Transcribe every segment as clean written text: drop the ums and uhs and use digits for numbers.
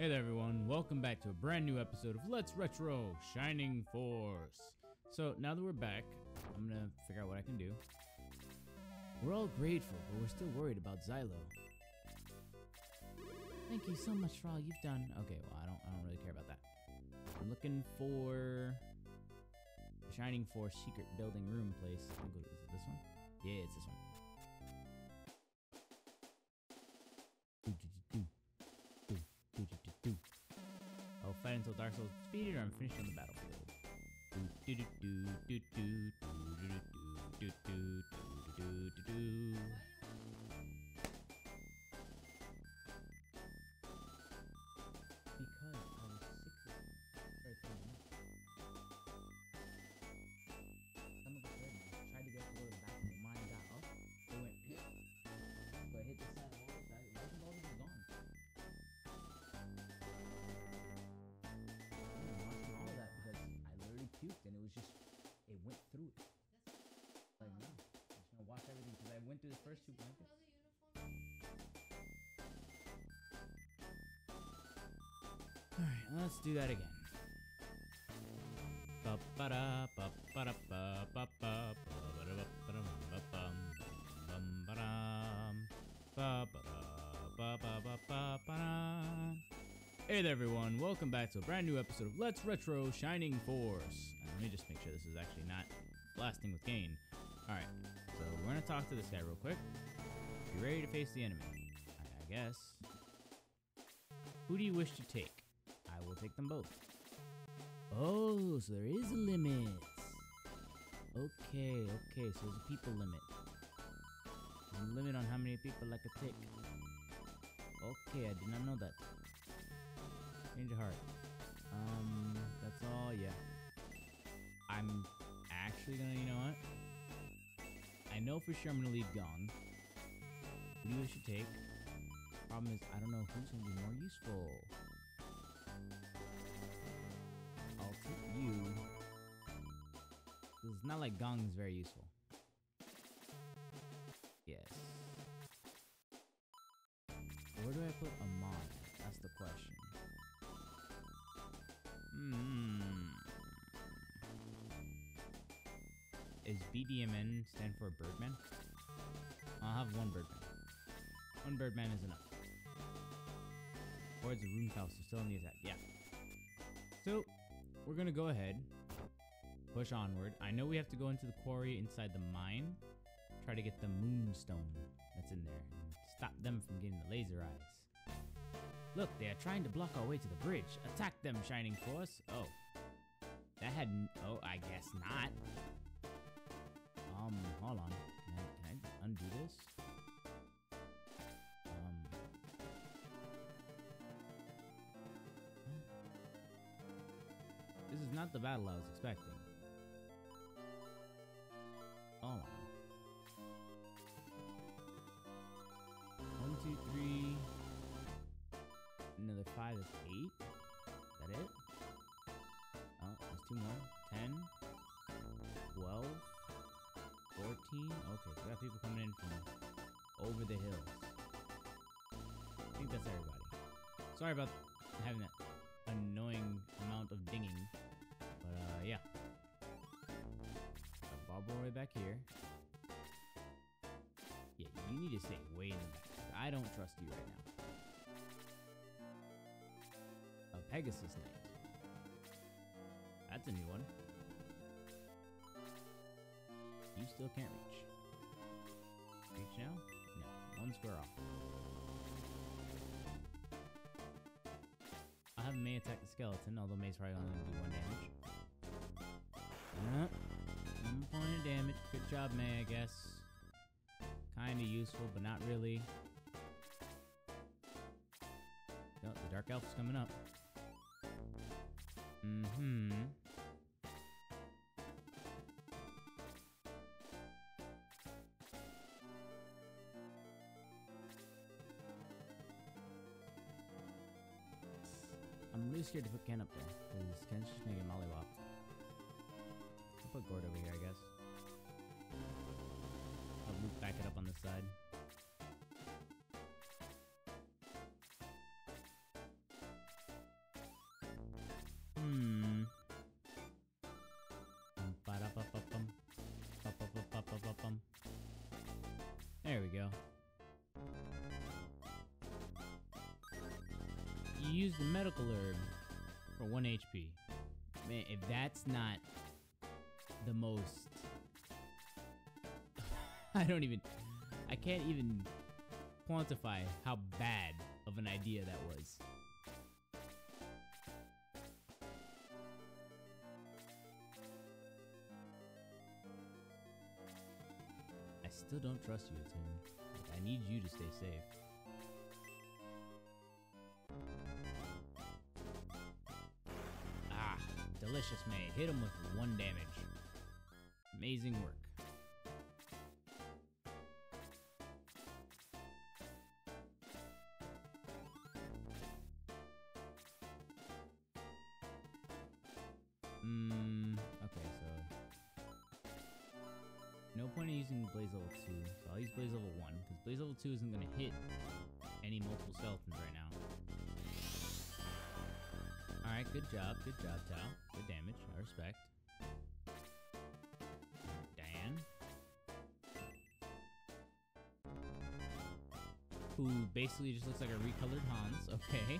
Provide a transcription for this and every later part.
Hey there everyone, welcome back to a brand new episode of Let's Retro Shining Force. So now that we're back, I'm gonna figure out what I can do. We're all grateful, but we're still worried about Xylo. Thank you so much for all you've done. Okay, well I don't really care about that. I'm looking for the Shining Force secret building room place. I think, is it this one? Yeah, it's this one. I'll fight until Dark Souls is defeated or I'm finished on the battlefield. Because I was secret. Some of the friends tried to get to the back and mine got up. They went so I hit the side of all this. Lightning ball is gone. And it was just, it went through it. Like, no, I'm just gonna wash everything because I went through the first two blankets. Alright, let's do that again. Hey there everyone, welcome back to a brand new episode of Let's Retro Shining Force. Let me just make sure this is actually not blasting with gain. Alright, so we're gonna talk to this guy real quick. Be ready to face the enemy. I guess. Who do you wish to take? I will take them both. Oh, so there is a limit. Okay, so there's a people limit. There's a limit on how many people I could take. Okay, I did not know that. Change of heart. That's all, yeah. I'm actually gonna, you know what? I know for sure I'm gonna leave Gong. Who do you wish to take? Problem is, I don't know who's gonna be more useful. I'll take you. It's not like Gong is very useful. Yes. Where do I put Amon? That's the question. Is BDMN stand for Birdman? I'll have one Birdman. One Birdman is enough. Or it's a Rune Faust, so still in the attack. Yeah. So, we're gonna go ahead. Push onward. I know we have to go into the quarry inside the mine. Try to get the moonstone that's in there. And stop them from getting the laser eyes. Look, they are trying to block our way to the bridge. Attack them, Shining Force. Oh. That had... Oh, I guess not. Hold on. Can I undo this? This is not the battle I was expecting. Hold on. 1, 2, 3... Another 5 is 8. Is that it? Oh, there's 2 more. 10. 12. 14. Okay, so we got people coming in from over the hills. I think that's everybody. Sorry about having that annoying amount of dinging. But, yeah. Got Bob all the way back here. Yeah, you need to stay way in the back. I don't trust you right now. A Pegasus Knight. That's a new one. You still can't reach. Reach now? No. 1 square off. I'll have May attack the skeleton, although May's probably only gonna do 1 damage. 1 point of damage. Good job, May, I guess. Kinda useful, but not really. Oh, the Dark Elf's coming up. I'm really scared to put Ken up there, because Ken's just gonna get mollywopped. I'll put Gord over here, I guess. I'll loop back it up on this side. There we go. You use the medical herb for 1 HP. Man, if that's not the most... I can't even quantify how bad of an idea that was. I still don't trust you, Tim. I need you to stay safe. Ah, delicious, mate. Hit him with 1 damage. Amazing work. Okay, so no point in using Blaze level 2, so I'll use Blaze level 1, because Blaze level 2 isn't going to hit any multiple skeletons right now. Alright, good job, Tao. Good damage, I respect. Dan. Who basically just looks like a recolored Hans, okay.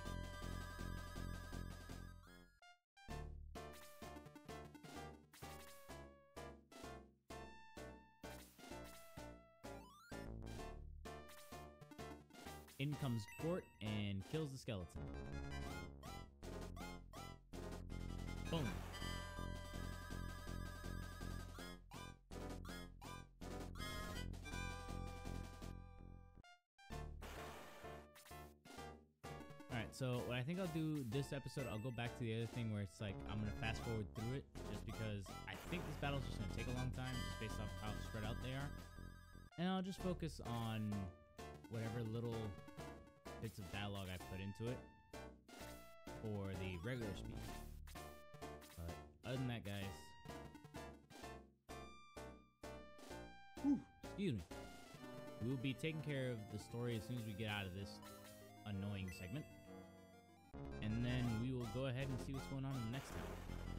In comes Gort and kills the skeleton. Boom. Alright, so what I think I'll do this episode, I'll go back to the other thing where it's like, I'm going to fast forward through it, just because I think this battle's just going to take a long time, just based off how spread out they are. And I'll just focus on whatever little bits of dialogue I put into it for the regular speed. But other than that, guys, excuse me, we will be taking care of the story as soon as we get out of this annoying segment, and then we will go ahead and see what's going on in the next time.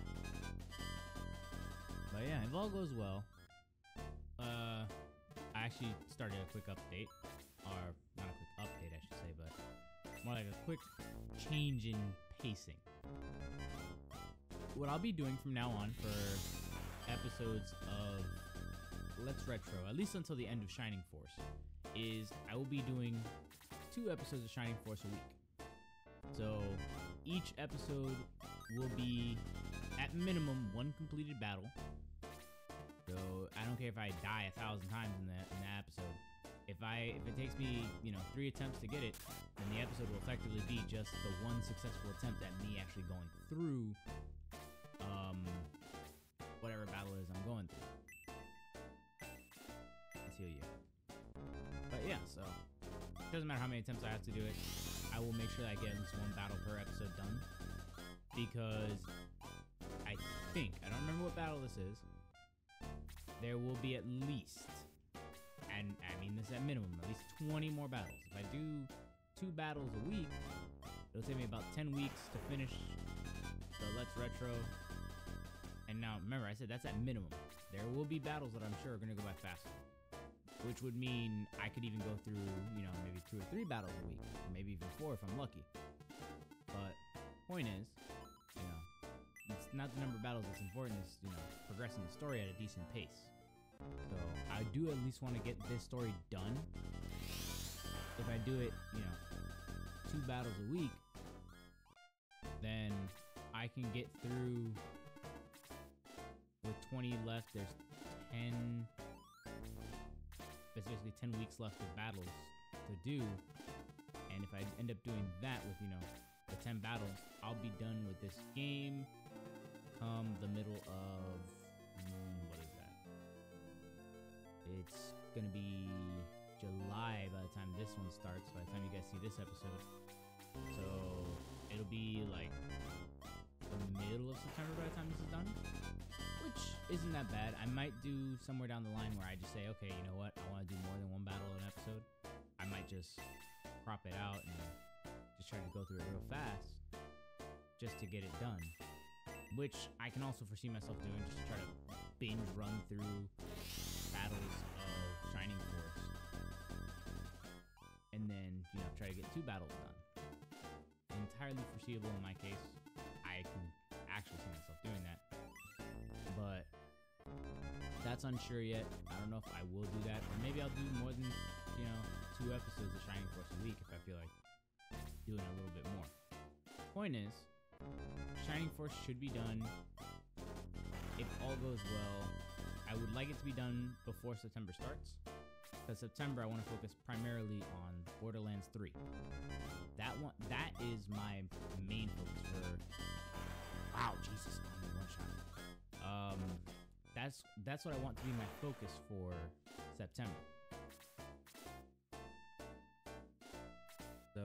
But yeah, if all goes well, I actually started a quick update, or not a quick update I should say, but more like a quick change in pacing. What I'll be doing from now on for episodes of Let's Retro, at least until the end of Shining Force, is I will be doing 2 episodes of Shining Force a week. So each episode will be at minimum 1 completed battle. So I don't care if I die 1,000 times in that episode. If it takes me, 3 attempts to get it, then the episode will effectively be just the 1 successful attempt at me actually going through whatever battle it is I'm going through. Let's heal you. But yeah, so it doesn't matter how many attempts I have to do it. I will make sure that I get at least 1 battle per episode done, because I don't remember what battle this is, there will be at least, and I mean this at minimum, at least 20 more battles. If I do 2 battles a week, it'll take me about 10 weeks to finish the Let's Retro. And now, remember, I said that's at minimum. There will be battles that I'm sure are going to go by faster, which would mean I could even go through, maybe 2 or 3 battles a week, or maybe even 4 if I'm lucky. But point is, it's not the number of battles that's important, it's, progressing the story at a decent pace. So I do at least want to get this story done. If I do it, 2 battles a week, then I can get through, with 20 left, there's 10, there's basically 10 weeks left of battles to do. And if I end up doing that with, the 10 battles, I'll be done with this game come the middle of, what is that? It's gonna be July by the time this one starts, by the time you guys see this episode. So it'll be like the middle of September by the time this is done, which isn't that bad. I might do somewhere down the line where I just say, okay, you know what, I want to do more than 1 battle an episode. I might just crop it out and just try to go through it real fast just to get it done, which I can also foresee myself doing, just to try to binge run through battles of Shining Force try to get 2 battles done. Entirely foreseeable in my case. I can actually see myself doing that. But that's unsure yet. I don't know if I will do that. Or maybe I'll do more than, 2 episodes of Shining Force a week if I feel like doing a little bit more. Point is, Shining Force should be done, if all goes well. I would like it to be done before September starts. Because September, I want to focus primarily on Borderlands 3. That is my main focus for... Wow, Jesus, only one shot. That's what I want to be my focus for September. So,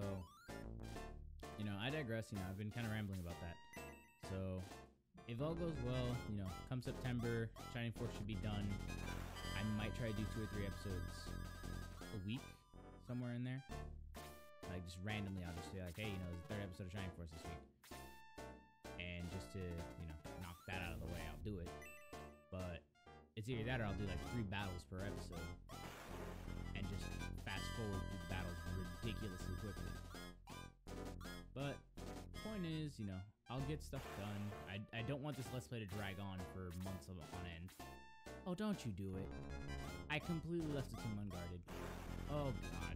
I digress. I've been kind of rambling about that. So, if all goes well, come September, Shining Force should be done. I might try to do 2 or 3 episodes a week, somewhere in there. Like, just randomly, I'll just say, like, hey, there's a 3rd episode of Shining Force this week. And just to, knock that out of the way, I'll do it. But it's either that or I'll do, like, 3 battles per episode. And just fast forward through the battles ridiculously quickly. But, point is, I'll get stuff done. I don't want this Let's Play to drag on for months on end. Oh, don't you do it. I completely left the tomb unguarded. Oh, God.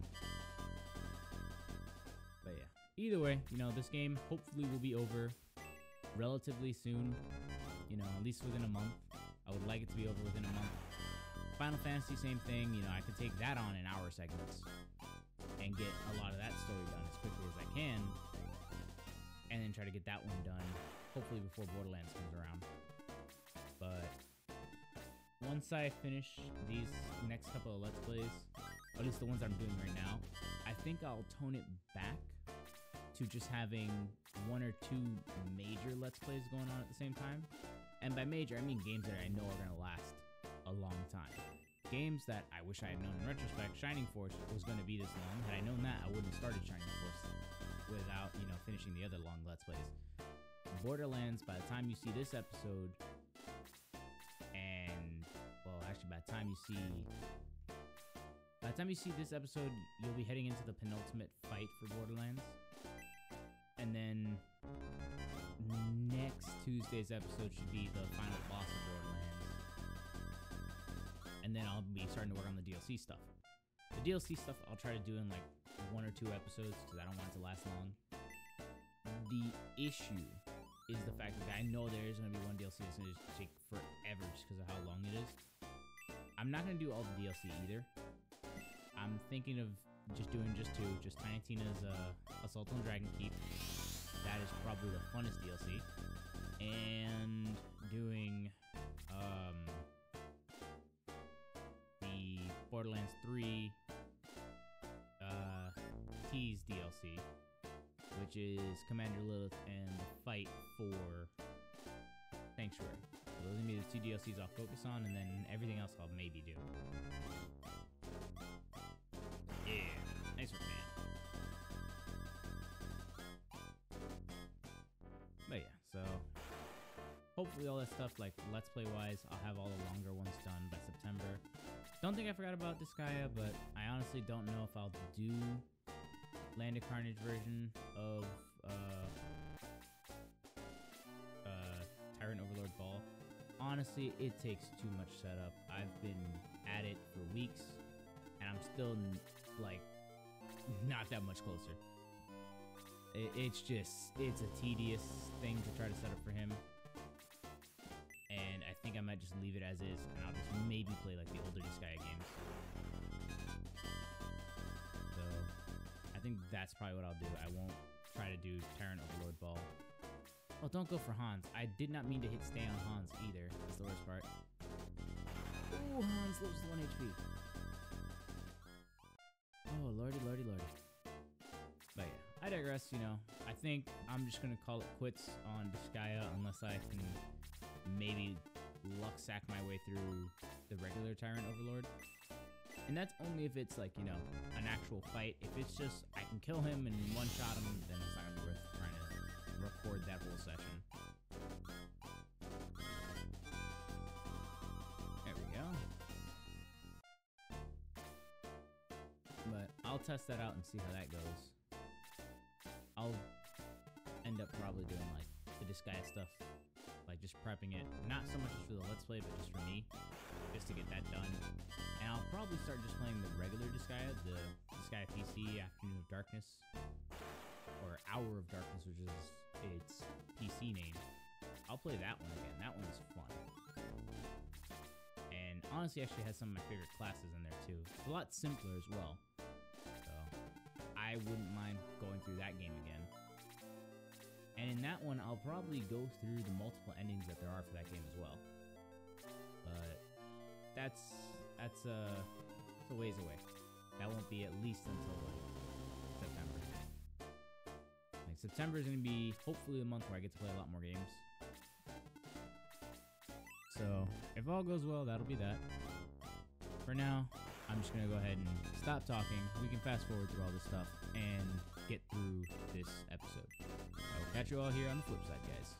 But yeah. Either way, this game hopefully will be over relatively soon. At least within a month. I would like it to be over within a month. Final Fantasy, same thing. I could take that on in hour segments and get a lot of that story done as quickly as I can. And then try to get that one done, hopefully before Borderlands comes around. But once I finish these next couple of Let's Plays, or at least the ones I'm doing right now, I think I'll tone it back to just having 1 or 2 major Let's Plays going on at the same time. And by major, I mean games that I know are going to last a long time. Games that I wish I had known in retrospect. Shining Force was going to be this long. Had I known that, I wouldn't have started Shining Force without, finishing the other long Let's Plays. Borderlands, by the time you see this episode, and, well, actually, by the time you see this episode, you'll be heading into the penultimate fight for Borderlands. And then next Tuesday's episode should be the final boss of Borderlands. And then I'll be starting to work on the DLC stuff. The DLC stuff I'll try to do in like 1 or 2 episodes because I don't want it to last long. The issue is the fact that I know there is going to be one DLC that's going to take forever just because of how long it is. I'm not going to do all the DLC either. I'm thinking of just doing just 2, just Tiny Tina's Assault on Dragon Keep. That is probably the funnest DLC. And doing the Borderlands 3 Tease DLC, which is Commander Lilith and the fight for Sanctuary. So those are going to be the 2 DLCs I'll focus on, and then everything else I'll maybe do. Yeah, nice one, man. But yeah, so hopefully all that stuff, like Let's Play wise, I'll have all the longer ones done by September. Don't think I forgot about Disgaea, but I honestly don't know if I'll do Land of Carnage version of Tyrant Overlord Ball. Honestly, it takes too much setup. I've been at it for weeks, and I'm still like not that much closer. It's a tedious thing to try to set up for him, and I think I might just leave it as is, and I'll just maybe play like the older Disgaea games. So I think that's probably what I'll do. I won't try to do Tyrant Overlord Ball. Oh, don't go for Hans. I did not mean to hit stay on Hans either. That's the worst part. Ooh, Hans loses 1 HP. Oh, lordy, lordy, lordy. But yeah, I digress, I think I'm just going to call it quits on Disgaea unless I can maybe luck sack my way through the regular Tyrant Overlord. And that's only if it's like, an actual fight. If it's just, I can kill him and one-shot him, then it's not going to be worth trying to record that whole session. There we go. But I'll test that out and see how that goes. I'll end up probably doing like the Disgaea stuff, like just prepping it, not so much just for the Let's Play, but just for me, just to get that done. And I'll probably start just playing the regular Disgaea, the Disgaea PC Afternoon of Darkness, or Hour of Darkness, which is its PC name. I'll play that one again. That one is fun. And honestly, actually has some of my favorite classes in there too. It's a lot simpler as well. So I wouldn't mind going through that game again. And in that one, I'll probably go through the multiple endings that there are for that game as well. But that's a ways away. That won't be at least until like September. Like September is gonna be hopefully a month where I get to play a lot more games. So if all goes well, that'll be that. For now, I'm just gonna go ahead and stop talking. We can fast forward through all this stuff and get through this episode. I will catch you all here on the flip side, guys.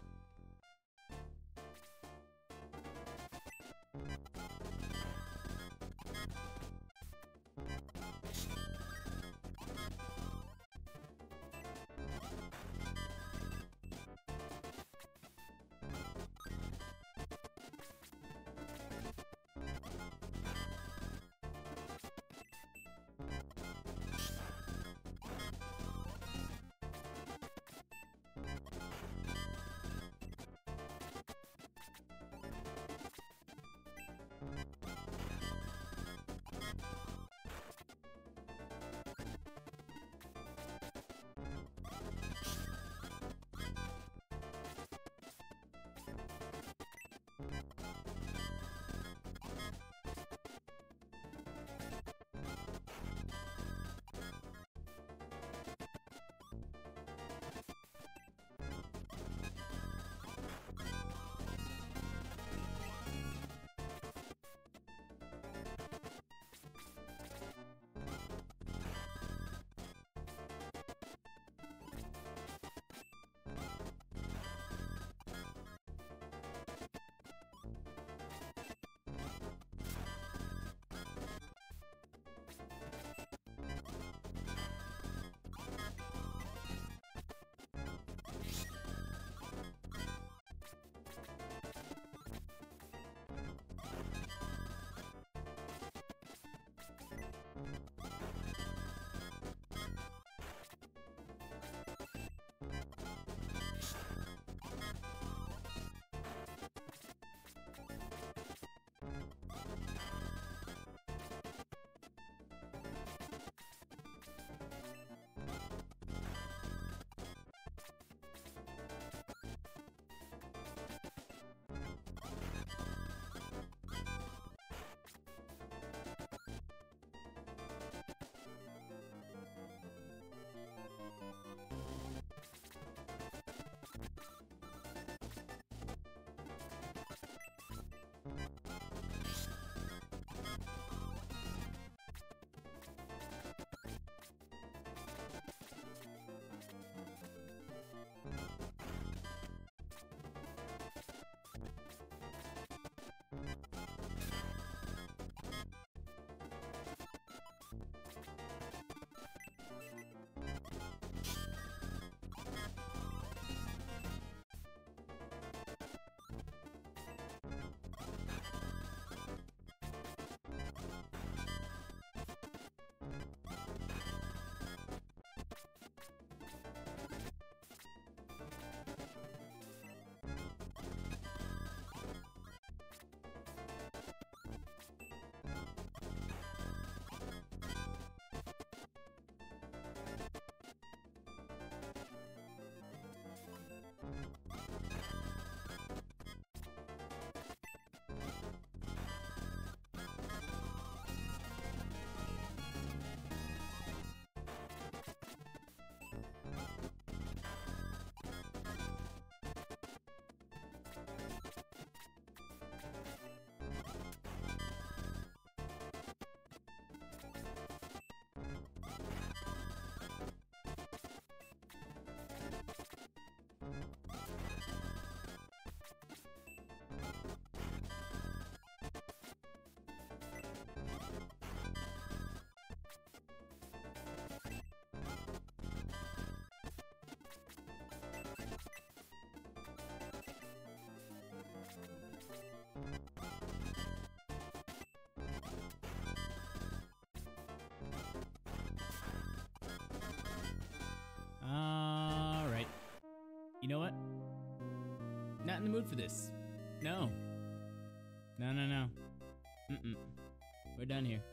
You know what? Not in the mood for this. No. No. We're done here.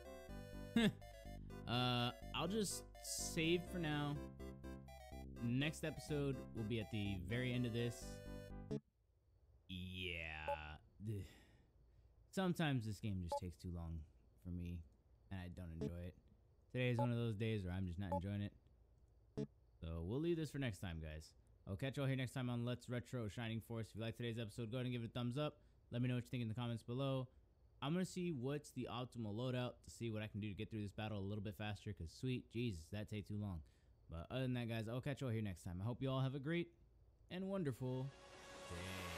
I'll just save for now. Next episode will be at the very end of this. Yeah. Sometimes this game just takes too long for me, and I don't enjoy it. Today is one of those days where I'm just not enjoying it. So we'll leave this for next time, guys. I'll catch you all here next time on Let's Retro Shining Force. If you like today's episode, go ahead and give it a thumbs up. Let me know what you think in the comments below. I'm going to see what's the optimal loadout to see what I can do to get through this battle a little bit faster, because sweet Jesus, that take too long. But other than that, guys, I'll catch you all here next time. I hope you all have a great and wonderful day.